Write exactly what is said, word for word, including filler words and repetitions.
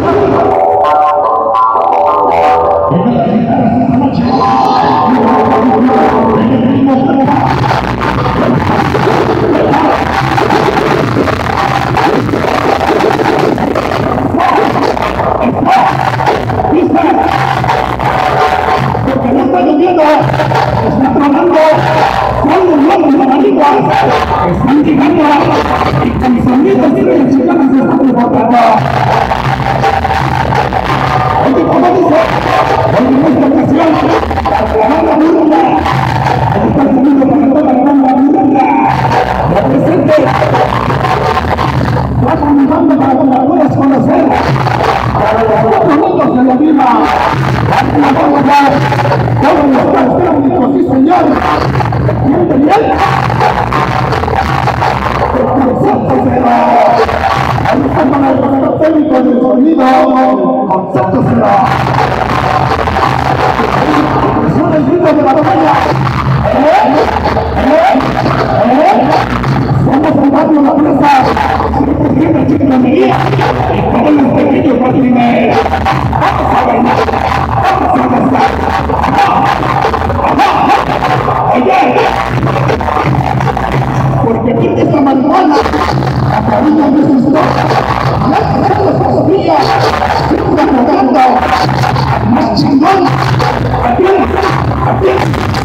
Está tronando, son los lobos de la manigua, están llegando y con mis amigos tienen que llegar a su desbordando. Oye, como dice, hoy en esta ocasión, la banda burunda, el está sonido para toda la banda burunda, represente, trajo mi banda para que la puedas conocer, para los cuatro minutos de la vida, aquí la vamos a dar. Todos los transgénicos, sí señor, ¿entienden bien? El concepto cero. Ahí está con el concepto técnico del sonido, concepto cero. Son el grito de la batalla. ¿Eh? ¿Eh? ¿Eh? Somos el barrio La Plaza, siempre siempre chicanería, y todos los pequeños patines. Vamos a bailar, vamos a danzar. Oye, porque tiene esta marihuana, la cabina de sus dos, ya pasando las cosas mías, siempre jugando, más chingón, aquí, aquí.